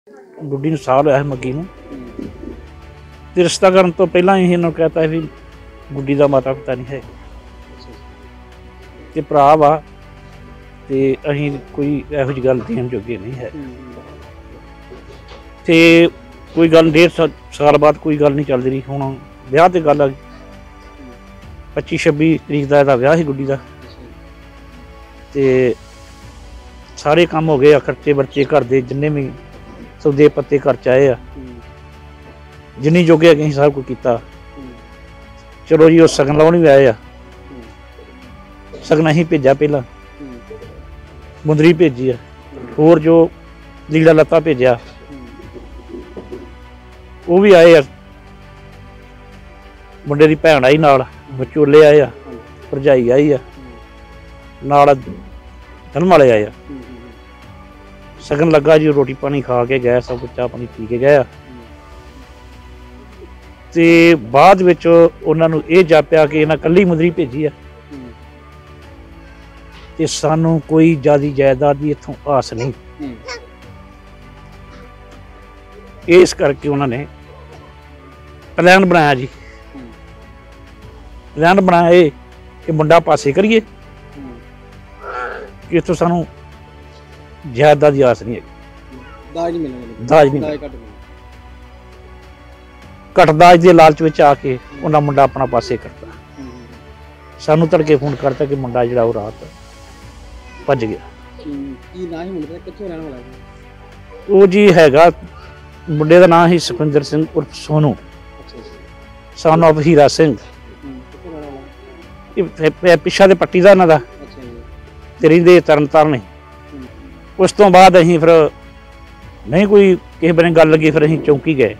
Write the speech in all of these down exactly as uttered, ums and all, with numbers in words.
गुड्डी नूं साल होया मग्गी नूं ते रिश्ता करन तो पहलां ही इन्होंने कहता भी गुड्डी दा माता पिता नहीं है ते भरा वा ते असीं कोई इहो जी गल देण जोगे नहीं है ते कोई गल डेढ़ साल बाद कोई गल नहीं चलदी रही। हुण ब्याह ते गल आ गई पच्ची छब्बी तरीक दा इहदा ब्याह सी गुड्डी दा ते सारे काम हो गए, खर्चे बर्चे घर दे जिन्ने भी सौदे पत्ते घर च आए आ जिन्नी जोगे अगे सब कुछ किया। चलो जी वो सगन लाउण भी आए आ, सगन असीं भेजा पहला मुंदरी भेजी आ, होर जो लीड़ा लत्ता भेजा वो भी आए आ, मुंडे दी भैन आई नाल, विचोले आए आ, भरजाई आई आ नाल, धर्म वाले आए आ। सगन लगा जी, रोटी पानी खा के गए, सब कुछ चाह पानी पी के गए ते बाद विच उन्हां नूं इह जापिया कि इन्हां कल्ली मुंदरी भेजी आ ते सानूं कोई ज्यादा जायदाद की इत्थों आस नहीं। इस करके उन्होंने प्लान बनाया जी, प्लान बनाया कि मुंडा पासे करिए कि इत्थों सानूं जायदाद की आस नहीं है, दाज नहीं मिलना, दाज नहीं घट दाज के लालच में आके उन्हें मुंडा अपना पासे करता। सानू तड़के फोन करता कि मुंडा जिहड़ा वो रात भज गया। वो जी हैगा मुंडे का नाम ही सुखविंदर सिंह उर्फ सोनू, सन ऑफ हीरा सिंह, पिछा दे पट्टी का इन्हों का रहिंदे तरन तारन। उस तो बाद असीं फिर नहीं कोई किसी बने गल लगी, फिर असीं चौंकी गए,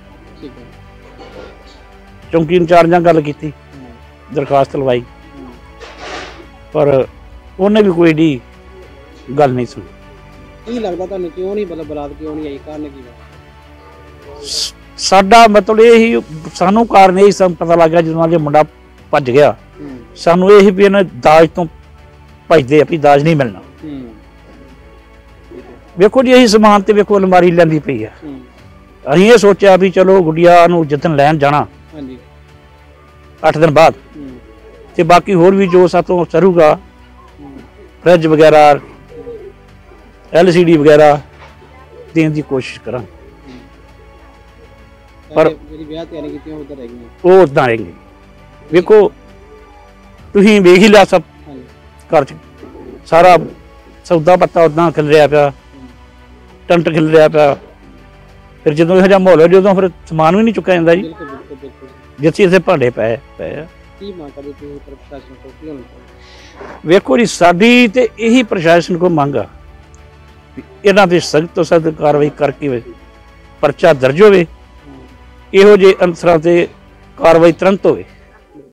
चौंकी इंचार्ज गल की, दरखास्त लवाई, पर उन्हें भी कोई डी गल नहीं सुनी। लगता तुहानूं क्यों नहीं मतलब बरात क्यों नहीं आई, कारण की साडा मतलब यही सानू कारण यही सब पता लग गया जो मुंडा भज गया, सानू यही भी इन्हें दाज तो भजदे भी दाज नहीं मिलना। वेखो जी यही समान तो वेखो अलमारी लैंदी पई है, असीं ये सोचा भी चलो गुड़िया नूं जिद्दन लैन जाना अठ दिन बाद ते बाकी होर भी जो सातों सरूगा फ्रिज वगैरह एल सी डी वगैरह देने की कोशिश करा, पर वो उदा रहेंगे। वेखो तुसीं वेख ही लिया सब घर च सारा सौदा पत्ता उदा खिल रहा पिया, टंट खिल रहा पिया, फिर जो यह माहौल है जो फिर समान भी नहीं चुका जाता जी, जिथे इतने भांडे पै पे। वेखो जी साडी ते यही प्रशासन को मंग आ इन्हां ते सख्त तो सख्त कार्रवाई करके परचा दर्ज होवे, इहो जे अंसरां ते कार्रवाई तुरंत होवे।